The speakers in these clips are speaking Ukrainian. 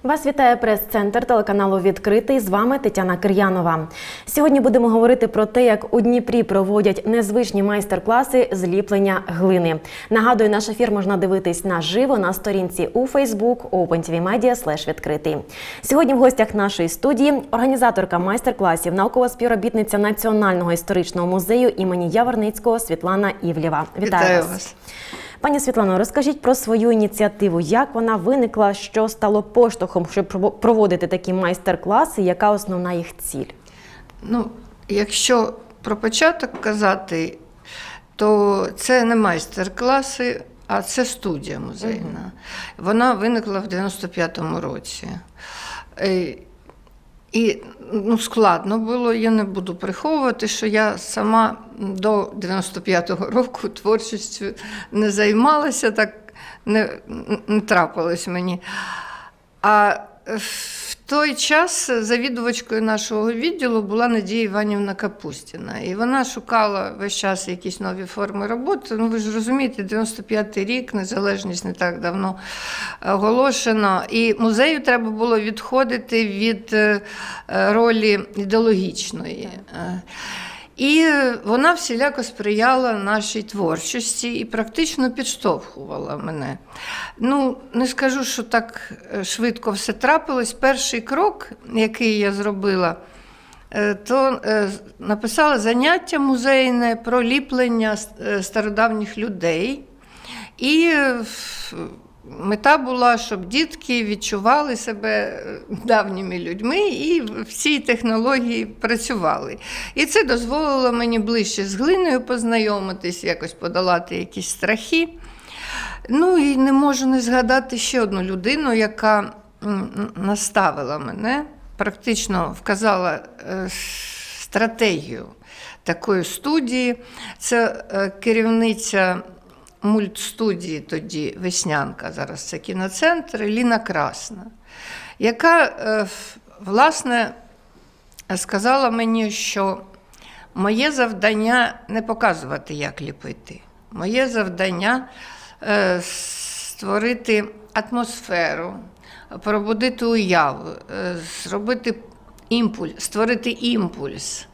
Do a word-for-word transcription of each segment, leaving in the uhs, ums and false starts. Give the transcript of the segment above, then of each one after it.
Вас вітає прес-центр телеканалу «Відкритий». З вами Тетяна Кир'янова. Сьогодні будемо говорити про те, як у Дніпрі проводять незвичні майстер-класи з ліплення глини. Нагадую, наш ефір можна дивитись наживо на сторінці у Facebook OpenTVMedia слеш відкритий. Сьогодні в гостях нашої студії організаторка майстер-класів, наукова співробітниця Національного історичного музею імені Яворницького Світлана Івлєва. Вітаю, Вітаю вас. вас. Пані Світлано, розкажіть про свою ініціативу. Як вона виникла, що стало поштовхом, щоб проводити такі майстер-класи, яка основна їх ціль? Ну, якщо про початок казати, то це не майстер-класи, а це студія музейна. Угу. Вона виникла в дев'яносто п'ятому році. І ну, складно було, я не буду приховувати, що я сама до дев'яносто п'ятого року творчістю не займалася, так не, не трапилось мені. А в той час завідувачкою нашого відділу була Надія Іванівна Капустіна. І вона шукала весь час якісь нові форми роботи. Ну, ви ж розумієте, дев'яносто п'ятий рік, незалежність не так давно оголошено. І музею треба було відходити від ролі ідеологічної. І вона всіляко сприяла нашій творчості і практично підштовхувала мене. Ну, не скажу, що так швидко все трапилось. Перший крок, який я зробила, то написала заняття музейне про ліплення стародавніх людей. І мета була, щоб дітки відчували себе давніми людьми і в цій технології працювали. І це дозволило мені ближче з глиною познайомитись, якось подолати якісь страхи. Ну і не можу не згадати ще одну людину, яка наставила мене, практично вказала стратегію такої студії. Це керівниця мультстудії тоді «Веснянка», зараз це кіноцентр, Ліна Красна, яка, власне, сказала мені, що моє завдання не показувати, як ліпити. Моє завдання створити атмосферу, пробудити уяву, зробити імпульс, створити імпульс,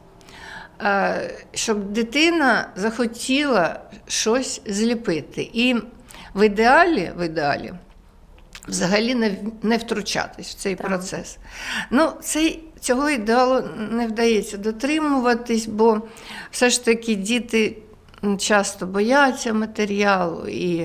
щоб дитина захотіла щось зліпити. І в ідеалі, в ідеалі взагалі не, не втручатись в цей так. процес. Ну, цей, цього ідеалу не вдається дотримуватись, бо все ж таки діти часто бояться матеріалу, і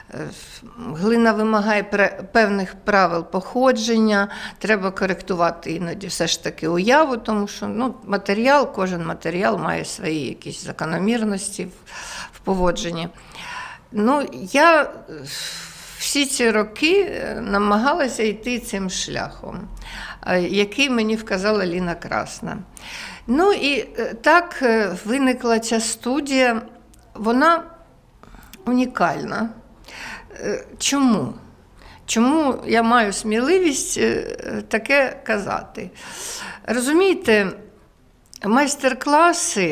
глина вимагає певних правил походження, треба коректувати іноді все ж таки уяву, тому що ну, матеріал, кожен матеріал має свої якісь закономірності в, в поводженні. Ну, я всі ці роки намагалася йти цим шляхом, який мені вказала Ліна Красна. Ну і так виникла ця студія. Вона унікальна. Чому? Чому я маю сміливість таке казати? Розумієте, майстер-класи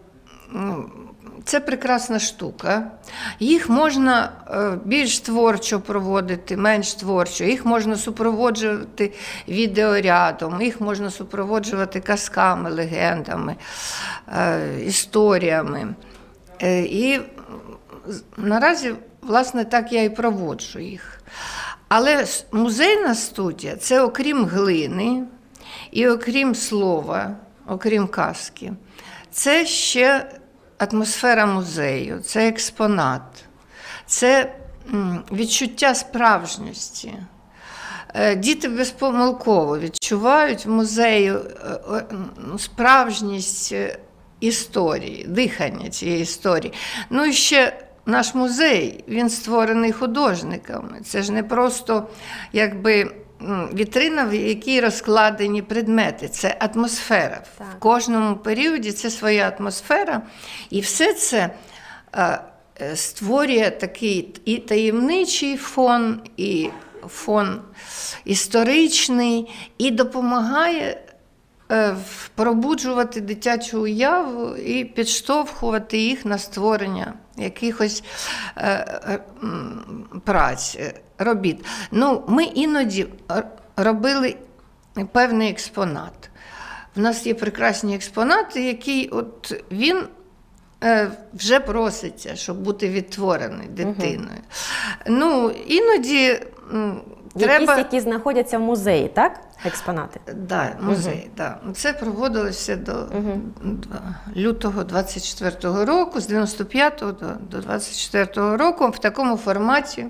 – це прекрасна штука. Їх можна більш творчо проводити, менш творчо. Їх можна супроводжувати відеорядом, їх можна супроводжувати казками, легендами, історіями. І наразі, власне, так я і проводжу їх. Але музейна студія – це окрім глини і окрім слова, окрім казки, це ще атмосфера музею, це експонат, це відчуття справжності. Діти безпомилково відчувають в музею справжність історії, дихання цієї історії. Ну і ще наш музей, він створений художниками. Це ж не просто якби вітрина, в якій розкладені предмети. Це атмосфера. Так. В кожному періоді це своя атмосфера. І все це е, створює такий і таємничий фон, і фон історичний, і допомагає пробуджувати дитячу уяву і підштовхувати їх на створення якихось е, е, праць, робіт. Ну, ми іноді робили певний експонат. У нас є прекрасні експонати, які от він е, вже проситься, щоб бути відтворений дитиною. Угу. Ну, іноді м, треба... Якісь, які знаходяться в музеї, так? Експонати? Так, да, музей, угу. да. Це проводилося до угу. лютого двадцять четвертого року, з дев'яносто п'ятого до, до двадцять четвертого року в такому форматі.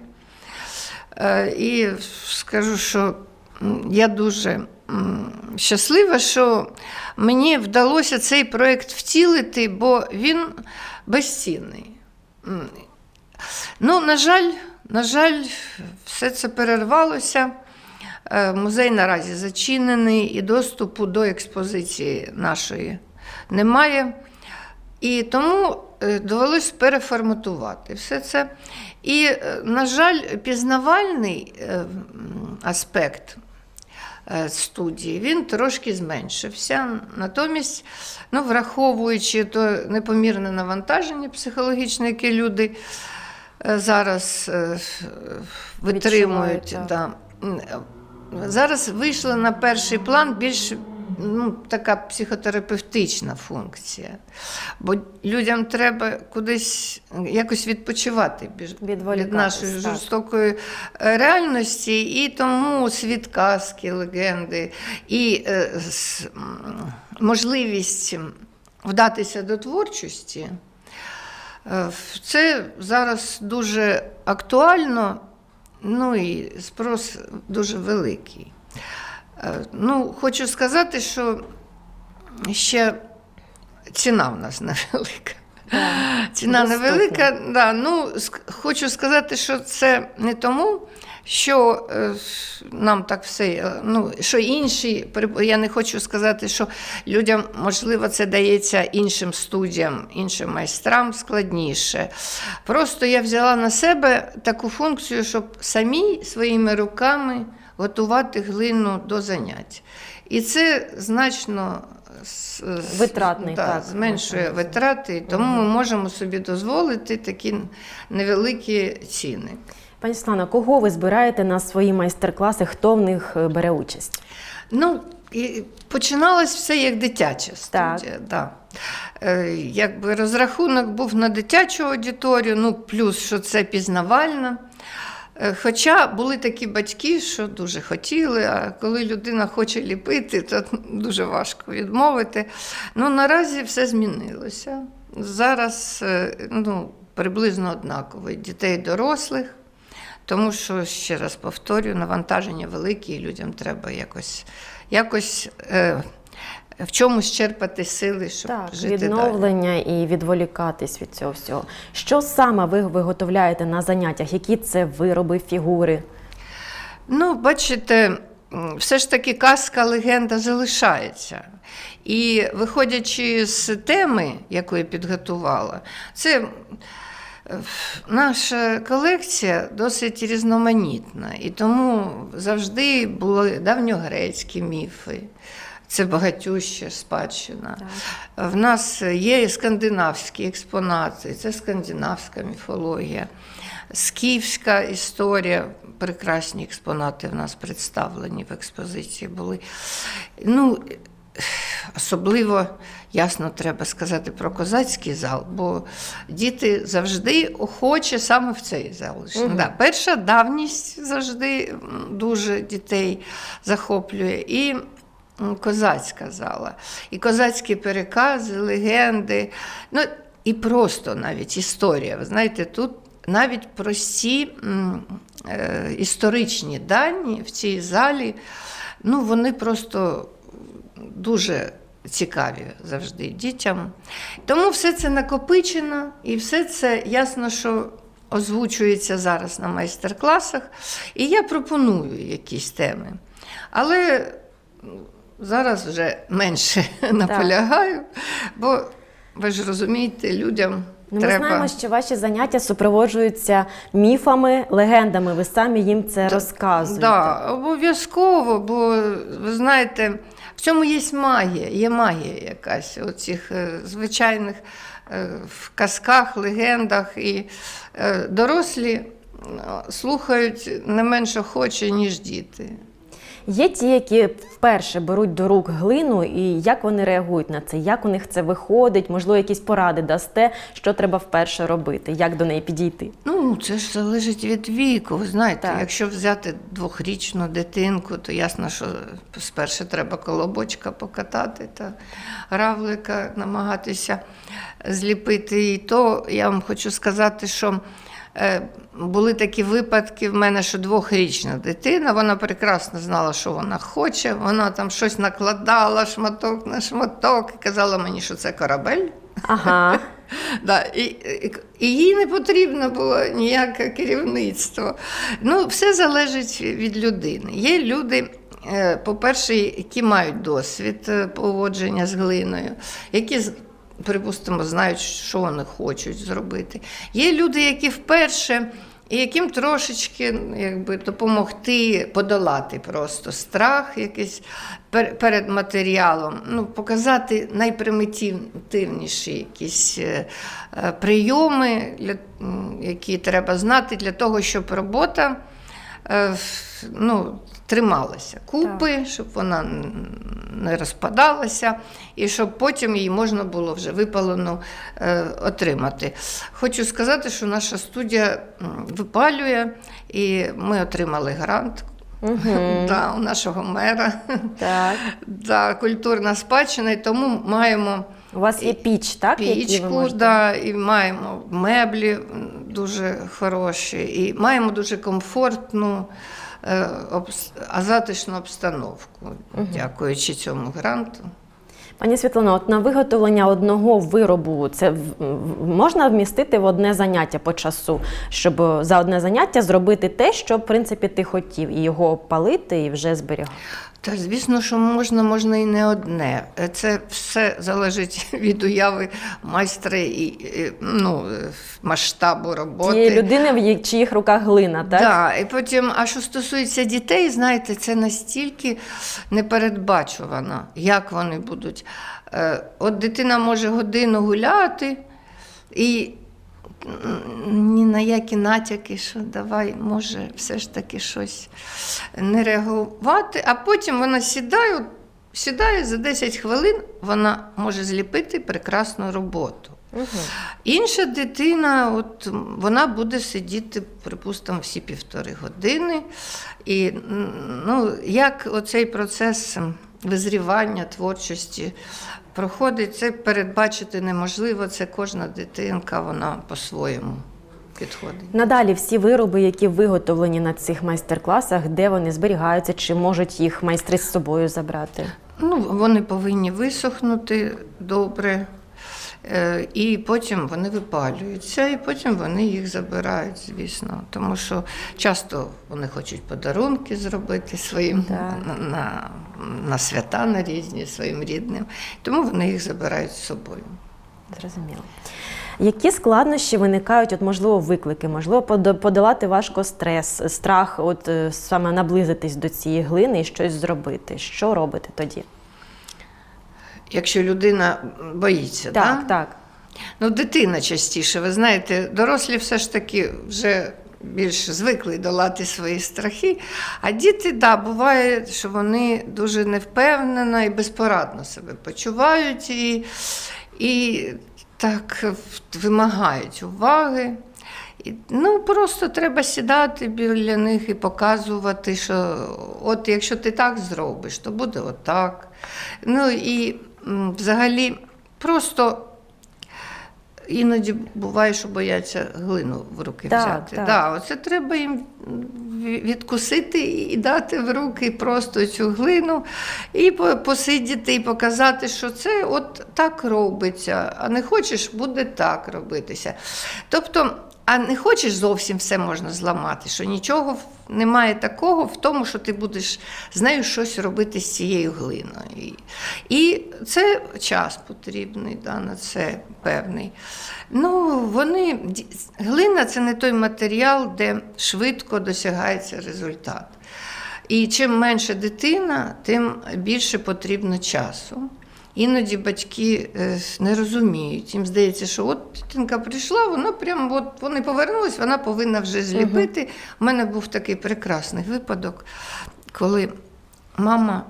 Е, і скажу, що я дуже щаслива, що мені вдалося цей проєкт втілити, бо він безцінний. Ну, на жаль, на жаль, все це перервалося. Музей наразі зачинений, і доступу до експозиції нашої немає. І тому довелося переформатувати все це. І, на жаль, пізнавальний аспект студії, він трошки зменшився. Натомість, ну, враховуючи то непомірне навантаження психологічне, яке люди зараз витримують, да. Зараз вийшла на перший план більш, ну, така психотерапевтична функція. Бо людям треба кудись якось відпочивати від нашої так. жорстокої реальності. І тому світ казки, легенди і е, с, можливість вдатися до творчості е, це зараз дуже актуально, ну і спрос дуже великий. Ну, хочу сказати, що ще ціна в нас невелика. Yeah. Ціна Доступно. невелика, да, ну, хочу сказати, що це не тому, що е, нам так все, ну, що інші, я не хочу сказати, що людям, можливо, це дається іншим студіям, іншим майстрам складніше. Просто я взяла на себе таку функцію, щоб самі своїми руками готувати глину до занять. І це значно Витратний, да, так, зменшує витрати, тому ми можемо собі дозволити такі невеликі ціни. Пані Світлано, кого ви збираєте на свої майстер-класи, хто в них бере участь? Ну, починалось все як дитяча студія. Да. Якби розрахунок був на дитячу аудиторію, ну, плюс, що це пізнавальна. Хоча були такі батьки, що дуже хотіли, а коли людина хоче ліпити, то дуже важко відмовити. Ну, наразі все змінилося. Зараз, ну, приблизно однаково дітей і дорослих, тому що, ще раз повторюю, навантаження велике, і людям треба якось, якось е, в чомусь черпати сили, щоб так, жити далі. Відновлення і відволікатись від цього всього. Що саме ви виготовляєте на заняттях? Які це вироби, фігури? Ну, бачите, все ж таки казка, легенда залишається. І виходячи з теми, яку я підготувала, це наша колекція досить різноманітна. І тому завжди були давньогрецькі міфи. Це багатюща спадщина. Так. В нас є і скандинавські експонати, це скандинавська міфологія, скіфська історія, прекрасні експонати в нас представлені в експозиції були. Ну, особливо, ясно, треба сказати про козацький зал, бо діти завжди охоче саме в цей зал. Угу. Да, перша давність завжди дуже дітей захоплює. І козацька зала, і козацькі перекази, легенди, ну і просто навіть історія. Ви знаєте, тут навіть прості м, е, історичні дані в цій залі, ну вони просто дуже цікаві завжди дітям. Тому все це накопичено, і все це ясно, що озвучується зараз на майстер-класах, і я пропоную якісь теми. Але зараз вже менше наполягаю, бо ви ж розумієте, людям ну, треба... Ми знаємо, що ваші заняття супроводжуються міфами, легендами, ви самі їм це да, розказуєте. Так, да, обов'язково, бо ви знаєте, в цьому є магія, є магія якась у цих звичайних в казках, легендах, і дорослі слухають не менш охоче, ніж діти. Є ті, які вперше беруть до рук глину, і як вони реагують на це, як у них це виходить, можливо, якісь поради дасте, що треба вперше робити, як до неї підійти? Ну, це ж залежить від віку. Ви знаєте, Так. якщо взяти двохрічну дитинку, то ясно, що спершу треба колобочка покатати та равлика намагатися зліпити. І то я вам хочу сказати, що е, були такі випадки в мене, що двохрічна дитина, вона прекрасно знала, що вона хоче, вона там щось накладала шматок на шматок і казала мені, що це корабель. Ага. Да, і, і, і їй не потрібно було ніяке керівництво. Ну, все залежить від людини. Є люди, е, по-перше, які мають досвід е, поводження з глиною, які, припустимо, знають, що вони хочуть зробити. Є люди, які вперше, і яким трошечки якби, допомогти подолати просто страх якийсь перед матеріалом, ну, показати найпримітивніші якісь е, прийоми, для, які треба знати для того, щоб робота е, ну, трималася купи, так, щоб вона не розпадалася, і щоб потім її можна було вже випалену е, отримати. Хочу сказати, що наша студія випалює, і ми отримали грант. Угу. Да, у нашого мера. Так. Да, культурна спадщина, і тому маємо... У вас є піч, так? Пічку, можете... да, і маємо меблі дуже хороші, і маємо дуже комфортну, а затишну обстановку, угу, дякуючи цьому гранту. Пані Світлано, от на виготовлення одного виробу це можна вмістити в одне заняття по часу, щоб за одне заняття зробити те, що, в принципі, ти хотів, і його палити, і вже зберігати? Та, звісно, що можна, можна і не одне. Це все залежить від уяви майстра і ну, масштабу роботи. Тієї людини, в чиїх руках глина, так? Так, і потім, а що стосується дітей, знаєте, це настільки непередбачувано, як вони будуть. От дитина може годину гуляти, і ні на які натяки, що давай, може, все ж таки щось не реагувати, а потім вона сідає, сідає за десять хвилин, вона може зліпити прекрасну роботу. Угу. Інша дитина, от, вона буде сидіти, припустимо, всі півтори години. І ну, як оцей процес визрівання творчості проходить, це передбачити неможливо, це кожна дитинка, вона по-своєму підходить. Надалі всі вироби, які виготовлені на цих майстер-класах, де вони зберігаються, чи можуть їх майстри з собою забрати? Ну, вони повинні висохнути добре, і потім вони випалюються, і потім вони їх забирають, звісно. Тому що часто вони хочуть подарунки зробити своїм на, на, на свята, на різні, своїм рідним. Тому вони їх забирають з собою. Зрозуміло. Які складнощі виникають, от, можливо, виклики, можливо, подолати важко стрес, страх, от саме наблизитись до цієї глини і щось зробити? Що робити тоді? Якщо людина боїться, так? Так, так. Ну, дитина частіше, ви знаєте, дорослі все ж таки вже більш звикли долати свої страхи, а діти, да, буває, що вони дуже невпевнено і безпорадно себе почувають і, і так вимагають уваги. І, ну, просто треба сідати біля них і показувати, що от якщо ти так зробиш, то буде отак. Ну і м, взагалі просто іноді буває, що бояться глину в руки так, взяти. Так. Да, оце треба їм відкусити і дати в руки просто цю глину, і посидіти, і показати, що це от так робиться, а не хочеш, буде так робитися. Тобто, а не хочеш зовсім все можна зламати, що нічого немає такого в тому, що ти будеш з нею щось робити з цією глиною. І це час потрібний, да, на це певний. Ну, вони, глина – це не той матеріал, де швидко досягається результат. І чим менше дитина, тим більше потрібно часу. Іноді батьки не розуміють, їм здається, що от дитинка прийшла, вона прямо, от вони повернулись, вона повинна вже зліпити. У мене був такий прекрасний випадок, коли мама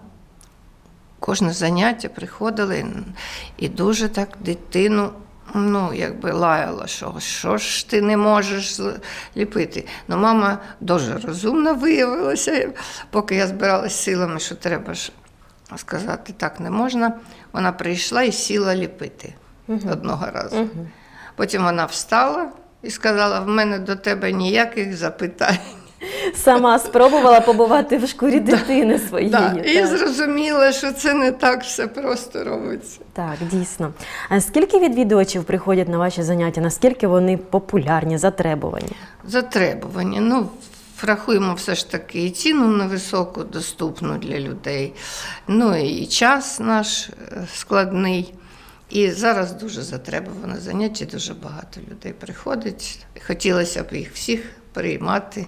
кожне заняття приходила і, і дуже так дитину, ну, якби лаяла, що що ж ти не можеш ліпити. Ну, мама дуже розумна виявилася, поки я збиралась силами, що треба ж сказати, так не можна. Вона прийшла і сіла ліпити угу. одного разу. Угу. Потім вона встала і сказала, в мене до тебе ніяких запитань. Сама спробувала побувати в шкурі дитини своєї. Да, так. І зрозуміла, що це не так все просто робиться. Так, дійсно. А скільки відвідувачів приходять на ваші заняття? Наскільки вони популярні, затребувані? Затребувані. Ну, врахуємо все ж таки і ціну невисоку, доступну для людей. Ну і час наш складний. І зараз дуже затребуване заняття, дуже багато людей приходить. Хотілося б їх всіх приймати.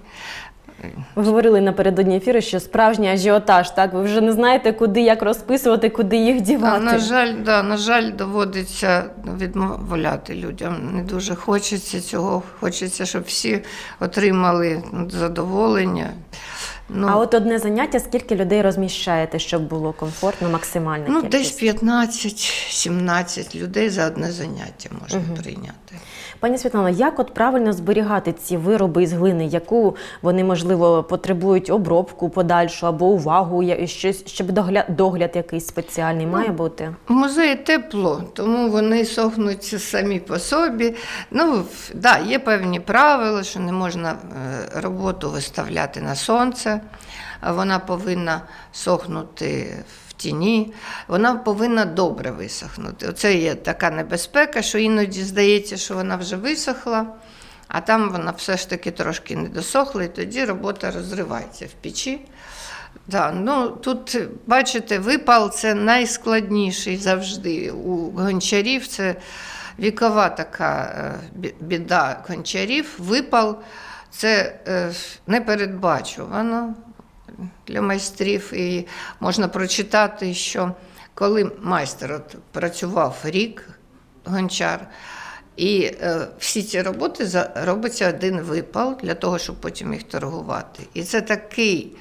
Ви говорили напередодні ефіру, що справжній ажіотаж, так? Ви вже не знаєте, куди, як розписувати, куди їх дівати. А, на жаль, да, на жаль, доводиться відмовляти людям. Не дуже хочеться цього. Хочеться, щоб всі отримали задоволення. Ну, а от одне заняття, скільки людей розміщаєте, щоб було комфортно, максимальна ну, кількість? Десь п'ятнадцять-сімнадцять людей за одне заняття можна угу. прийняти. Пані Світлано, як от правильно зберігати ці вироби із глини, яку вони, можливо, потребують обробку подальшу або увагу, щось, щоб догляд, догляд якийсь спеціальний ну, має бути? В музеї тепло, тому вони сохнуть самі по собі. Ну, да, є певні правила, що не можна роботу виставляти на сонце, вона повинна сохнути в тіні, вона повинна добре висохнути. Оце є така небезпека, що іноді здається, що вона вже висохла, а там вона все ж таки трошки не досохла, і тоді робота розривається в печі. Да, ну, тут, бачите, випал – це найскладніший завжди. У гончарів це вікова така біда гончарів. Випал – це непередбачувано для майстрів. І можна прочитати, що коли майстер от працював рік, гончар, і е, всі ці роботи за, робиться один випал для того, щоб потім їх торгувати. І це такий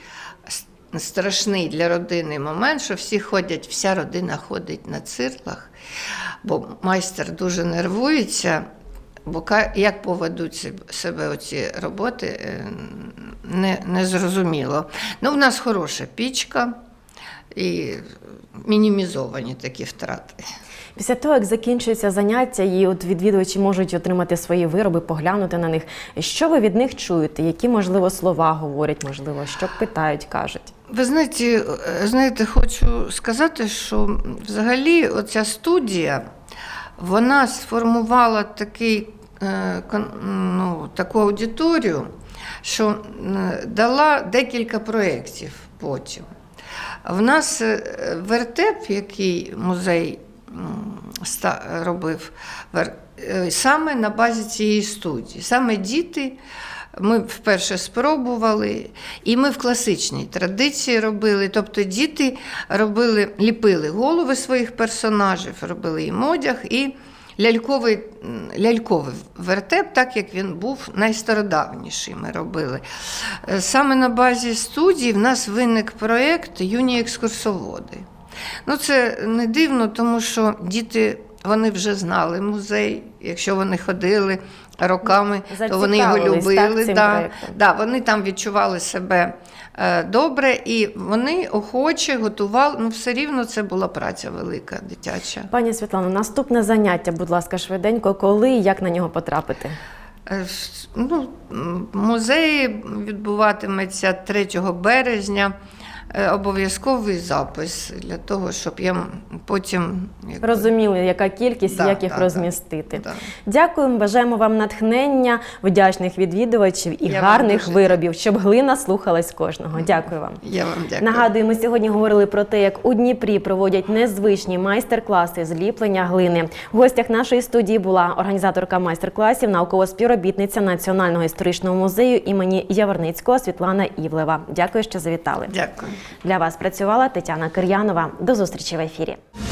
страшний для родини момент, що всі ходять, вся родина ходить на цирлах, бо майстер дуже нервується, бо як поведуть себе оці роботи, не, не зрозуміло. Ну, в нас хороша пічка і мінімізовані такі втрати. Після того, як закінчується заняття і от відвідувачі можуть отримати свої вироби, поглянути на них, що ви від них чуєте? Які, можливо, слова говорять, можливо, що питають, кажуть? Ви знаєте, знаєте, хочу сказати, що взагалі оця студія, вона сформувала такий, ну, таку аудиторію, що дала декілька проєктів потім. В нас вертеп, який музей робив, саме на базі цієї студії. Саме діти, ми вперше спробували, і ми в класичній традиції робили. Тобто діти робили, ліпили голови своїх персонажів, робили їм одяг і ляльковий, ляльковий вертеп, так як він був найстародавніший, ми робили. Саме на базі студії в нас виник проєкт «Юні екскурсоводи». Ну, це не дивно, тому що діти, вони вже знали музей, якщо вони ходили роками, то вони його любили. Да, да, вони там відчували себе е, добре, і вони охоче готували, ну все рівно це була праця велика, дитяча. Пані Світлано, наступне заняття, будь ласка, швиденько, коли і як на нього потрапити? Е, ну, музей відбуватиметься третього березня. Обов'язковий запис для того, щоб я потім... Якби... розуміли, яка кількість, да, як їх да, розмістити. Да. Дякуємо, бажаємо вам натхнення, вдячних відвідувачів і я гарних виробів, щоб глина слухалась кожного. Дякую вам. Я вам дякую. Нагадую, ми сьогодні говорили про те, як у Дніпрі проводять незвичні майстер-класи з ліплення глини. В гостях нашої студії була організаторка майстер-класів, наукова співробітниця Національного історичного музею імені Яворницького Світлана Івлева. Дякую, що завітали. Дякую. Для вас працювала Тетяна Кир'янова. До зустрічі в ефірі.